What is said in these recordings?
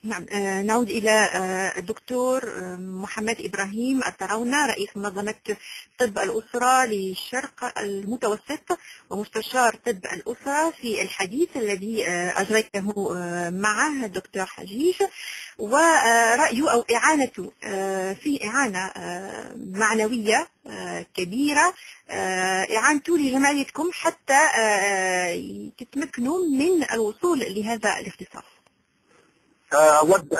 نعم. نعود إلى الدكتور محمد إبراهيم التراونة، رئيس منظمة طب الأسرة للشرق المتوسط ومستشار طب الأسرة، في الحديث الذي أجريته معه الدكتور حجيج، ورأيه أو إعانته في إعانة معنوية كبيرة، إعانته لجمعيتكم حتى تتمكنوا من الوصول لهذا الاختصاص. أود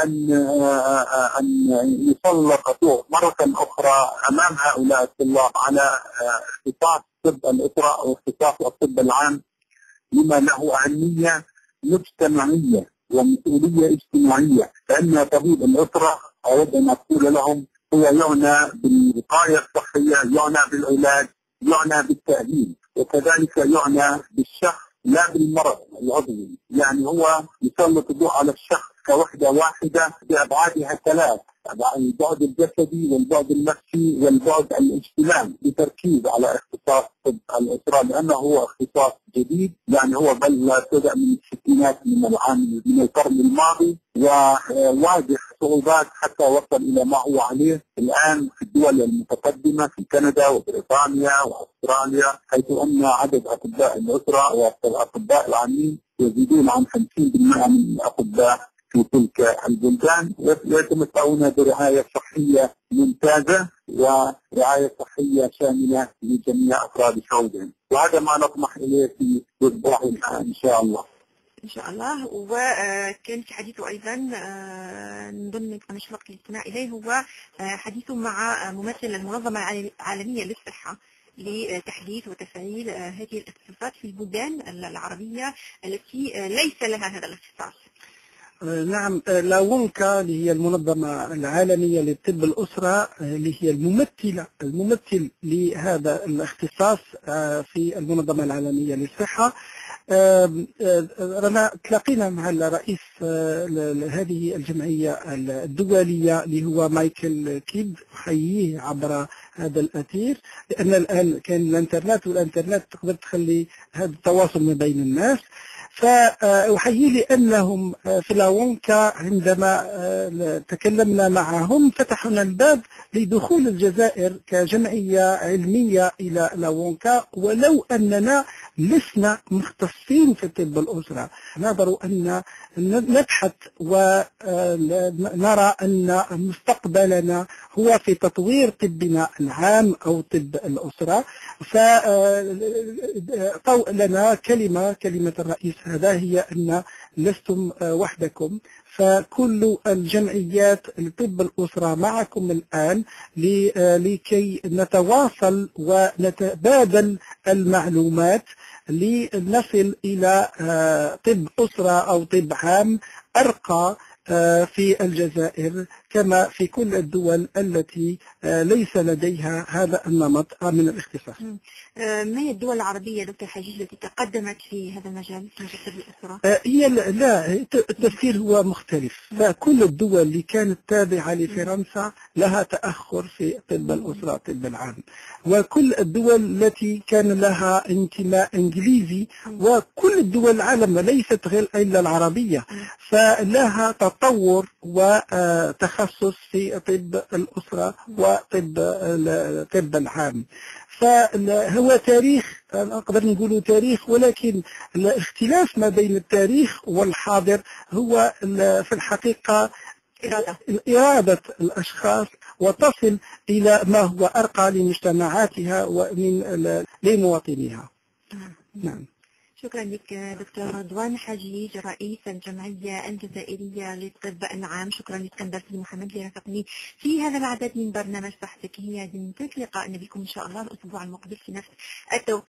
أن يسلط الضوء مرة أخرى أمام هؤلاء الطلاب على اختصاص طب الأسرة أو اختصاص الطب العام، لما له أهمية مجتمعية ومسؤولية اجتماعية. فإن طبيب الأسرة أود أن أقول لهم هو يعنى بالوقاية الصحية، يعنى بالعلاج، يعنى بالتأهيل، وكذلك يعنى بالشخص لا بالمرض العضوي. يعني هو يسلط الضوء على الشخص كوحدة واحدة بأبعادها الثلاث: البعد الجسدي والبعد النفسي والبعد الاجتماعي، بتركيز على اختصاص طب الأسرة، لأنه هو اختصاص جديد. يعني هو بل بدأ من الستينات من القرن الماضي، وواجه صعوبات حتى وصل إلى ما هو عليه الآن في الدول المتقدمة، في كندا وبريطانيا وأستراليا، حيث أن عدد أطباء الأسرة والأطباء العامين يزيدون عن 50% من الأطباء في تلك البلدان، ويتمتعون برعاية صحية ممتازة ورعاية صحية شاملة لجميع أفراد شعوبهم. وهذا ما نطمح إليه في إصبعنا إن شاء الله. إن شاء الله. وكان في حديثه أيضا من ضمن مش وقت الاستماع إليه هو حديثه مع ممثل المنظمة العالمية للصحة لتحديث وتفعيل هذه الاختصاصات في البلدان العربية التي ليس لها هذا الاختصاص. نعم، لاونكا اللي هي المنظمة العالمية لطب الأسرة، اللي هي الممثل لهذا الاختصاص في المنظمة العالمية للصحة. رنا تلاقينا مع الرئيس هذه الجمعية الدولية اللي هو مايكل كيد، أحييه عبر هذا الأثير، لأن الآن كان الإنترنت تقدر تخلي هذا التواصل ما بين الناس. فأحيي لأنهم في لاونكا عندما تكلمنا معهم فتحوا لنا الباب لدخول الجزائر كجمعية علمية إلى لاونكا، ولو أننا لسنا مختصين في طب الأسرة. نظروا أن نبحث ونرى أن مستقبلنا هو في تطوير طبنا العام أو طب الأسرة. فطوء لنا كلمة الرئيس هذا هي أن لستم وحدكم، فكل الجمعيات لطب الأسرة معكم الآن لكي نتواصل ونتبادل المعلومات لنصل إلى طب أسرة أو طب عام أرقى في الجزائر كما في كل الدول التي ليس لديها هذا النمط من الاختصاص. ما هي الدول العربية دكتور حجيج التي تقدمت في هذا المجال في طب الأسرة؟ هي لا، التفكير هو مختلف. فكل الدول اللي كانت تابعة لفرنسا لها تأخر في طب الأسرة طب العام، وكل الدول التي كان لها انتماء إنجليزي، وكل الدول العالم ليست غير إلا العربية، فلها تطور وتخصص في طب الأسرة وطب العام. فهو تاريخ، نقدر نقول تاريخ، ولكن الاختلاف ما بين التاريخ والحاضر هو في الحقيقة إرادة الأشخاص وتصل إلى ما هو أرقى لمجتمعاتها ومن لمواطنيها. نعم. شكرا لك دكتور رضوان حجيج، رئيس الجمعية الجزائرية للطب العام. شكرا لاسكندر محمد اللي رافقني في هذا العدد من برنامج صحتك هي. ننتهي لقائنا بكم إن شاء الله الأسبوع المقبل في نفس التوقيت.